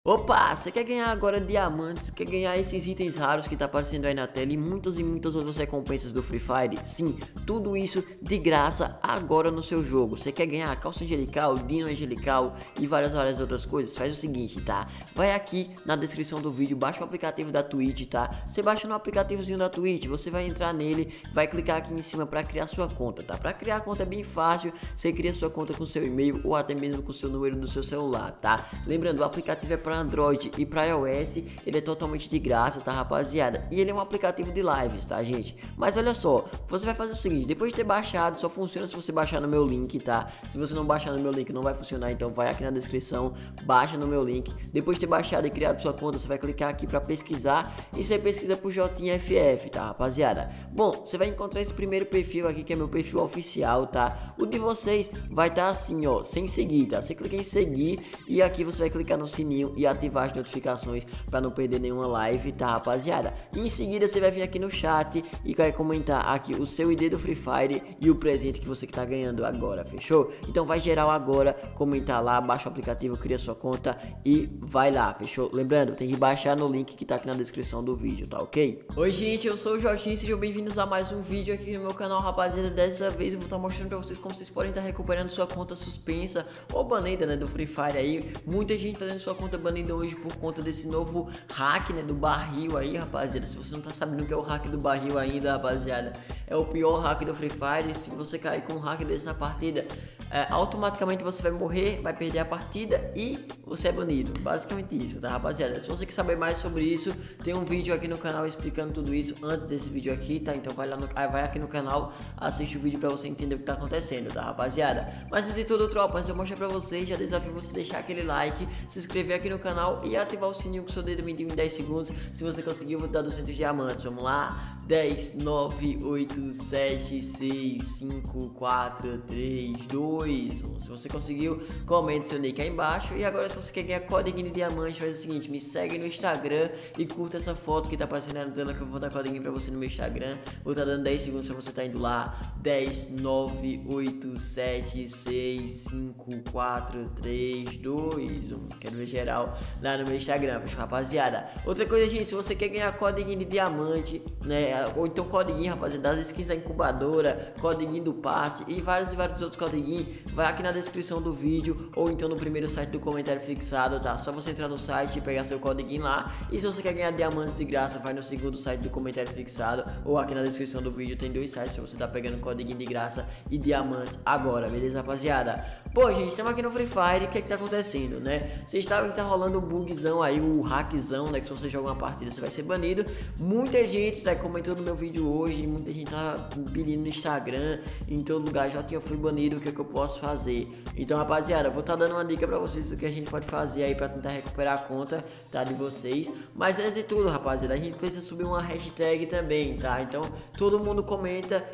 Opa, você quer ganhar agora diamantes, quer ganhar esses itens raros que tá aparecendo aí na tela e muitas outras recompensas do Free Fire? Sim, tudo isso de graça agora no seu jogo. Você quer ganhar calça angelical, dino angelical e várias outras coisas? Faz o seguinte, tá? Vai aqui na descrição do vídeo, baixa o aplicativo da Twitch, tá? Você baixa no aplicativozinho da Twitch, você vai entrar nele, vai clicar aqui em cima para criar sua conta, tá? Para criar a conta é bem fácil, você cria sua conta com seu e-mail ou até mesmo com seu número do seu celular, tá? Lembrando, o aplicativo é para Android e para iOS, ele é totalmente de graça, tá, rapaziada? E ele é um aplicativo de lives, tá, gente? Mas olha só, você vai fazer o seguinte, depois de ter baixado, só funciona se você baixar no meu link, tá? Se você não baixar no meu link, não vai funcionar, então vai aqui na descrição, baixa no meu link. Depois de ter baixado e criado sua conta, você vai clicar aqui para pesquisar e você pesquisa por JFF, tá, rapaziada? Bom, você vai encontrar esse primeiro perfil aqui, que é meu perfil oficial, tá? O de vocês vai estar assim, ó, sem seguir, tá? Você clica em seguir e aqui você vai clicar no sininho e ativar as notificações para não perder nenhuma live, tá, rapaziada? E em seguida você vai vir aqui no chat e vai comentar aqui o seu ID do Free Fire e o presente que você tá ganhando agora, fechou? Então vai geral agora, comentar lá, baixa o aplicativo, cria sua conta e vai lá, fechou? Lembrando, tem que baixar no link que tá aqui na descrição do vídeo, tá ok? Oi gente, eu sou o Jorginho, sejam bem-vindos a mais um vídeo aqui no meu canal, rapaziada. Dessa vez eu vou estar mostrando pra vocês como vocês podem estar recuperando sua conta suspensa ou banida, né, do Free Fire aí. Muita gente tá tendo sua conta banida hoje por conta desse novo hack, né, do barril aí, rapaziada. Se você não tá sabendo o que é o hack do barril ainda, rapaziada, é o pior hack do Free Fire. Se você cair com um hack dessa partida, automaticamente você vai morrer, vai perder a partida e você é banido. Basicamente isso, tá, rapaziada? Se você quer saber mais sobre isso, tem um vídeo aqui no canal explicando tudo isso antes desse vídeo aqui, tá? Então vai lá vai aqui no canal, assiste o vídeo pra você entender o que tá acontecendo, tá, rapaziada? Mas antes de tudo, tropa, antes de eu mostrar pra vocês, já desafio você deixar aquele like, se inscrever aqui no canal e ativar o sininho que o seu dedo mediu em 10 segundos. Se você conseguir, eu vou te dar 200 diamantes. Vamos lá? 10, 9, 8, 7, 6, 5, 4, 3, 2, 1. Se você conseguiu, comente seu nick aí embaixo. E agora, se você quer ganhar código de diamante, faz o seguinte, me segue no Instagram e curta essa foto que tá aparecendo na tela, que eu vou dar código pra você no meu Instagram. Vou estar dando 10 segundos pra você tá indo lá. 10, 9, 8, 7, 6, 5, 4, 3, 2, 1. Quero ver geral lá no meu Instagram, rapaziada. Outra coisa, gente, se você quer ganhar código de diamante, né, ou então código, rapaziada, das skins da incubadora, código do passe e vários outros códigos, vai aqui na descrição do vídeo ou então no primeiro site do comentário fixado, tá? Só você entrar no site e pegar seu código lá. E se você quer ganhar diamantes de graça, vai no segundo site do comentário fixado ou aqui na descrição do vídeo, tem dois sites pra você tá pegando código de graça e diamantes agora, beleza, rapaziada? Pô, gente, estamos aqui no Free Fire, o que é que tá acontecendo, né? Vocês sabem que tá rolando um bugzão aí, o hackzão, né? Que se você joga uma partida, você vai ser banido. Muita gente tá comentando no meu vídeo hoje, muita gente tá pedindo no Instagram, em todo lugar, já fui banido, o que é que eu posso fazer? Então, rapaziada, eu vou tá dando uma dica pra vocês do que a gente pode fazer aí pra tentar recuperar a conta, tá? De vocês. Mas antes de tudo, rapaziada, a gente precisa subir uma hashtag também, tá? Então, todo mundo comenta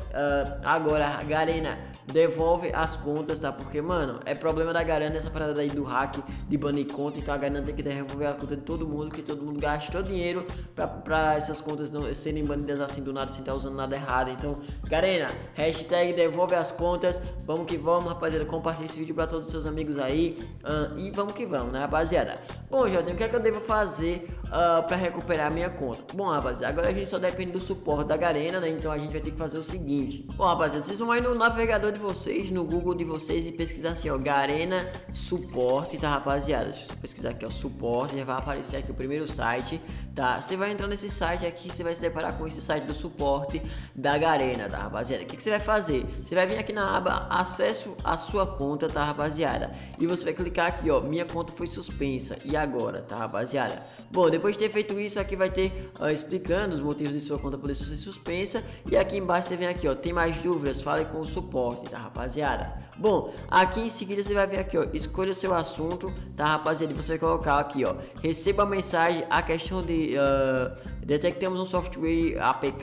agora, Garena, devolve as contas, tá? Porque, mano, é problema da Garena essa parada aí do hack de banir conta. Então a Garena tem que devolver a conta de todo mundo, que todo mundo gastou dinheiro pra essas contas não serem banidas assim do nada, sem estar usando nada errado. Então, Garena, hashtag devolve as contas. Vamos que vamos, rapaziada. Compartilha esse vídeo pra todos os seus amigos aí. E vamos que vamos, né, rapaziada? Bom, Jordan, o que é que eu devo fazer pra recuperar a minha conta? Bom, rapaziada, agora a gente só depende do suporte da Garena, né? Então a gente vai ter que fazer o seguinte. Bom, rapaziada, vocês vão aí no navegador de vocês, no Google de vocês e pesquisar assim, ó, Garena suporte, tá, rapaziada? Deixa eu pesquisar aqui, ó, suporte, já vai aparecer aqui o primeiro site, tá? Você vai entrar nesse site aqui, você vai se deparar com esse site do suporte da Garena, tá, rapaziada? O que você vai fazer? Você vai vir aqui na aba acesso à sua conta, tá, rapaziada? E você vai clicar aqui, ó, minha conta foi suspensa, e agora, tá, rapaziada? Bom, depois de ter feito isso, aqui vai ter explicando os motivos de sua conta poder ser suspensa. E aqui embaixo você vem aqui, ó, tem mais dúvidas? Fale com o suporte, tá, rapaziada? Bom, aqui em seguida você vai ver aqui, ó, escolha seu assunto, tá, rapaziada? E você vai colocar aqui, ó, receba a mensagem, a questão de detectamos um software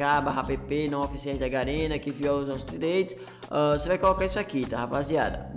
APK/app não oficiais da Garena que viola os nossos direitos. Você vai colocar isso aqui, tá, rapaziada? Bom,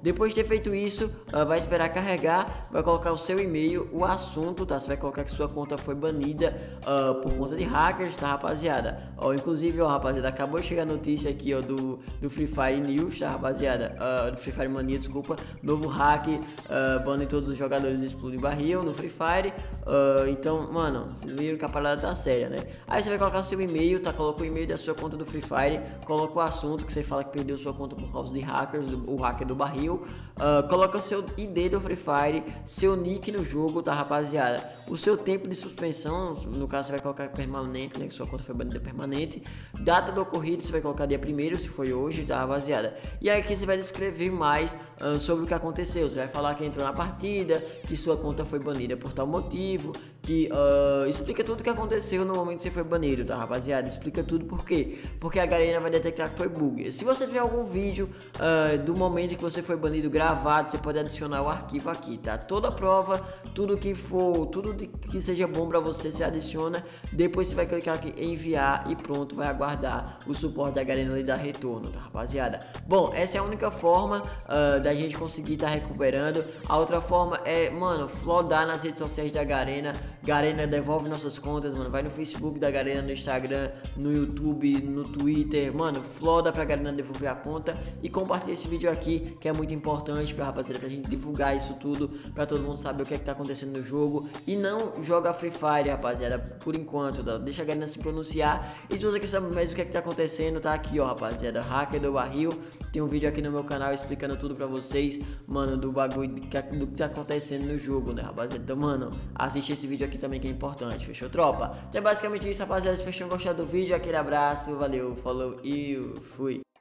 depois de ter feito isso, vai esperar carregar, vai colocar o seu e-mail, o assunto, tá? Você vai colocar que sua conta foi banida por conta de hackers, tá, rapaziada? Ó, inclusive, ó, rapaziada, acabou de chegar a notícia aqui, ó, do Free Fire News, tá, rapaziada? Do Free Fire Mania, desculpa. Novo hack, bane todos os jogadores de Explode Barril no Free Fire. Então, mano, vocês viram que a parada tá séria, né? Aí você vai colocar seu e-mail, tá? Coloca o e-mail da sua conta do Free Fire, coloca o assunto que você fala que perdeu sua conta por causa de hackers, o hacker do barril. Coloca seu ID do Free Fire, seu nick no jogo, tá, rapaziada? O seu tempo de suspensão, no caso você vai colocar permanente, né? Que sua conta foi banida permanente. Data do ocorrido, você vai colocar dia 1º, se foi hoje, tá, rapaziada? E aí aqui você vai descrever mais sobre o que aconteceu. Você vai falar que entrou na partida, que sua conta foi banida por tal motivo, que explica tudo o que aconteceu no momento que você foi banido, tá, rapaziada? Explica tudo por quê? Porque a Garena vai detectar que foi bug. Se você tiver algum vídeo do momento que você foi banido gravado, você pode adicionar o arquivo aqui, tá? Toda prova, tudo que for, tudo que seja bom pra você, você adiciona. Depois você vai clicar aqui em enviar e pronto, vai aguardar o suporte da Garena lhe dar retorno, tá, rapaziada? Bom, essa é a única forma da gente conseguir estar recuperando. A outra forma é, mano, flodar nas redes sociais da Garena. Garena devolve nossas contas, mano. Vai no Facebook da Garena, no Instagram, no YouTube, no Twitter, mano. Floda pra Garena devolver a conta e compartilha esse vídeo aqui, que é muito importante pra rapaziada, pra gente divulgar isso tudo, pra todo mundo saber o que é que tá acontecendo no jogo. E não joga Free Fire, rapaziada, por enquanto, tá? Deixa a Garena se pronunciar. E se você quer saber mais o que é que tá acontecendo, tá aqui, ó, rapaziada. Hacker do barril. Tem um vídeo aqui no meu canal explicando tudo pra vocês, mano, do bagulho do que tá acontecendo no jogo, né, rapaziada? Então, mano, assiste esse vídeo aqui também que é importante, fechou, tropa? Então é basicamente isso, rapaziada. Se vocês tenham gostado do vídeo, aquele abraço, valeu, falou e fui!